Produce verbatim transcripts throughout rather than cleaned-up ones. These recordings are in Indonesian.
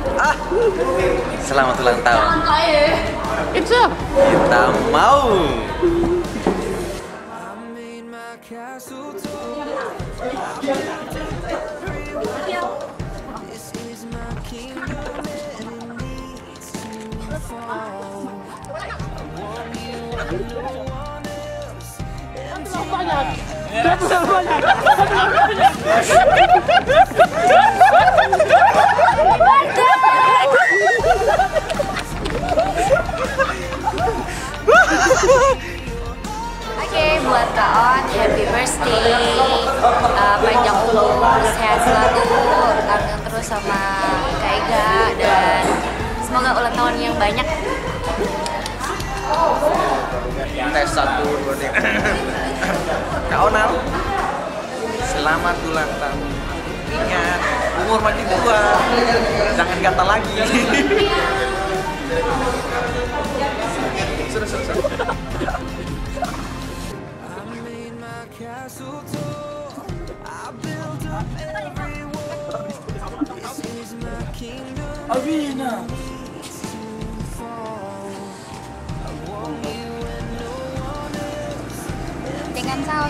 Ah, selamat ulang tahun. Itu Kita mau. Oke, buat Kak On, happy birthday, uh, panjang umur, sehat selalu, langgeng terus sama Kak Ega, dan semoga ulang tahun yang banyak. Tes satu dua tiga. Kak Onal, selamat ulang tahun. Ingat, umur makin tua, jangan gatal lagi. Sudah, sudah, sudah. Avina. Dengan saus.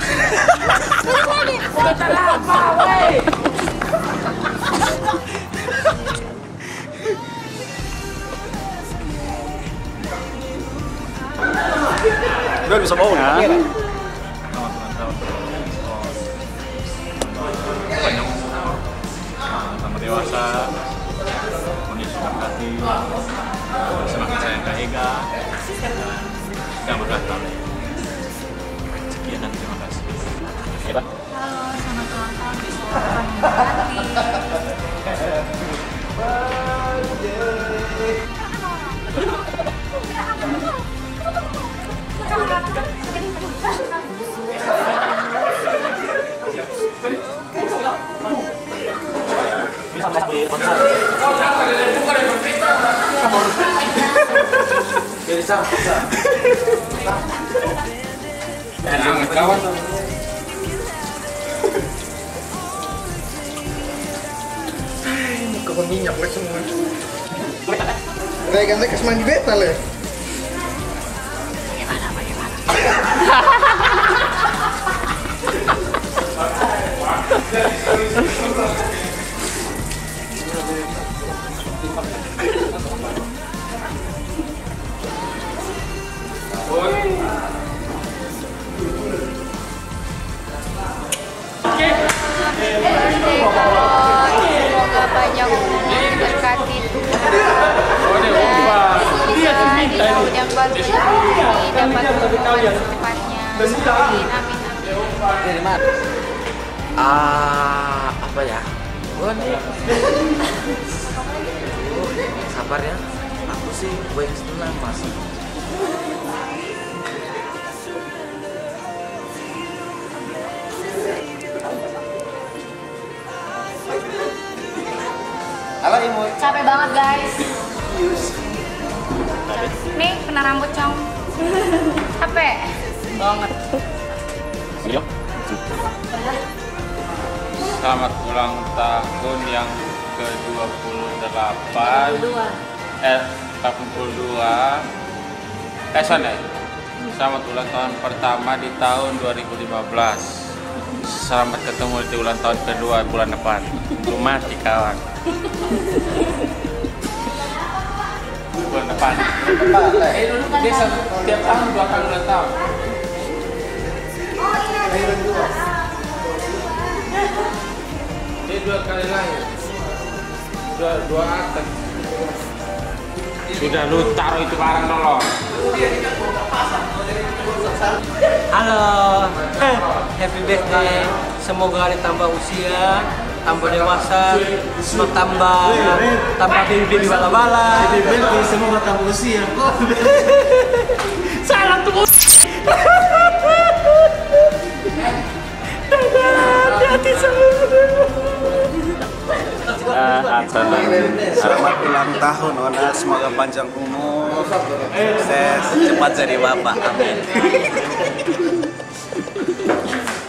Kita lama, wey. Udah bisa mau ya? Banyak umur, tambah dewasa, kondisi hati, semakin sayang Kak Ega, dan yang berkata. Sekian dan terima kasih. Halo, selamat ulang tahun, semoga Jadi sama. Jangan kawan. Muka berminyak lah semua. Kayak ganti ke semanggi beta lah. bagaimana, bagaimana? Birthday Kak, semoga panjang umur, berkati Tuhan, dan di tahun yang baru ini dapat hubungan secepatnya. Amin, amin, amin. Dari mana? Ah, apa ya? Gua nih. Sabar ya. Aku sih gue yang senang mas. Halo Ibu. Capek banget guys. Nih kena rambut cong. Capek banget. Yuk. Selamat ulang tahun yang ke dua puluh delapan. Eh, empat puluh dua. Eh, sana. Selamat ulang tahun pertama di tahun dua ribu lima belas. Selamat ketemu di ulang tahun kedua bulan depan. Belum mati kawan. Bulan depan. Dia setiap tahun dua kali ulang tahun. Dia dua kali lahir. Dua dua akte. Sudah lu taruh itu barang dulu. Halo, eh, happy birthday. Semoga ditambah usia, tambah dewasa, semoga tambah tambah baby bala-bala. Happy birthday, semoga tambah usia. Salam tuh. Hati-hati Selamat ulang tahun Onal, semoga panjang umur, sukses, cepat jadi bapak. Amin.